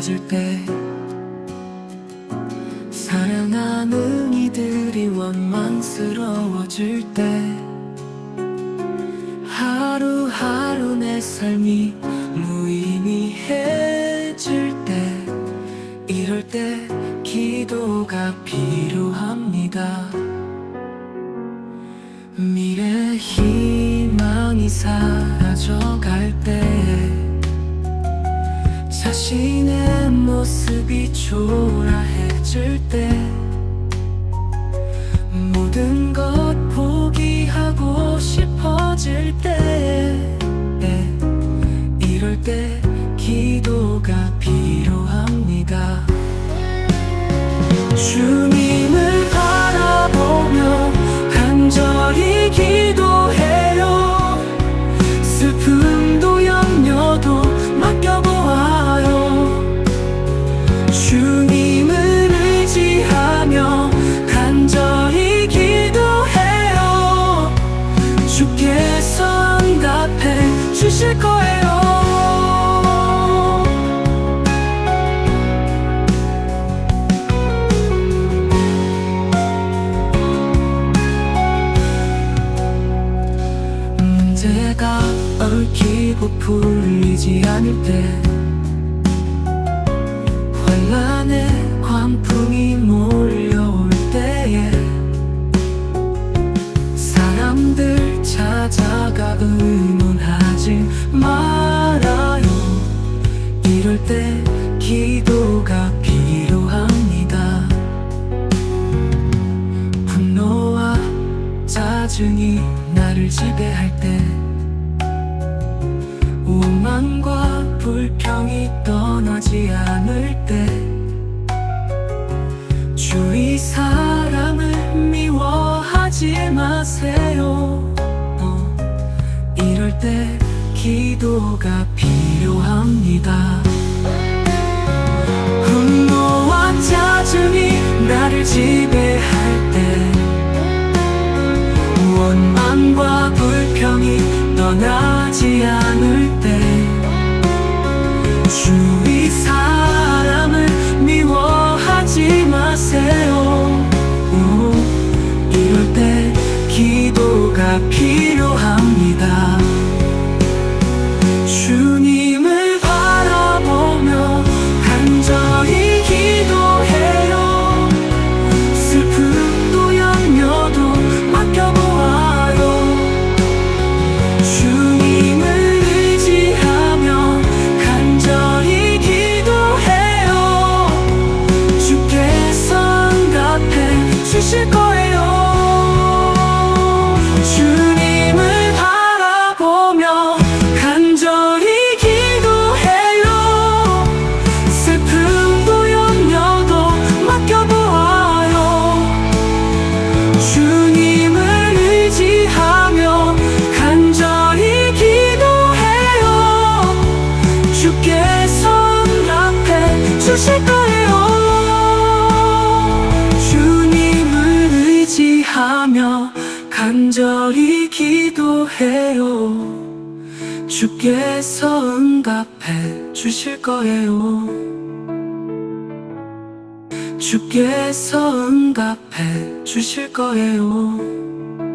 젖을 때 사랑하는 이들이 원망스러워질 때 하루하루 내 삶이 무의미해질 때 이럴 때 기도가 필요합니다. 미래 희망이 사라져갈 때 자신의 모습이 초라해질 때 모든 것 포기하고 싶어질 때 이럴 때 기도가 필요합니다. 주님을 바라보며 간절히 기도해요. 슬픔도 염려도 맡겨보아요. 주님을 의지하며 간절히 기도해요. 주께서 응답해 주실 거예요. 문제가 얽히고 풀리지 않을 때 환란의 광풍이 몰려올 때에 사람들 찾아가 의논하지 말아요. 이럴 때 기도가 필요합니다. 분노와 짜증이 나를 지배할 때 원망과 불평이 떠나지 않을 때 주위 사람을 미워하지 마세요. 이럴 때 기도가 필요합니다. 분노와 짜증이 나를 지배할 때 원망과 불평이 떠나지 않을 때 주위 사람을 미워하지 마세요. 이럴 때 기도가 필요합니다. 주님을 바라보며 간절히 기도해요. 슬픔도 염려도 맡겨보아요. 주님을 의지하며 간절히 기도해요. 주께서 응답해 주실 거예요. 주님을 바라보며 간절히 기도해요. 슬픔도 염려도 맡겨보아요. 주님을 의지하며 간절히 기도해요. 주께서 응답해 주실 거예요. 주님을 의지하며 간절히 기도해요. 주께서 응답해 주실 거예요. 주께서 응답해 주실 거예요.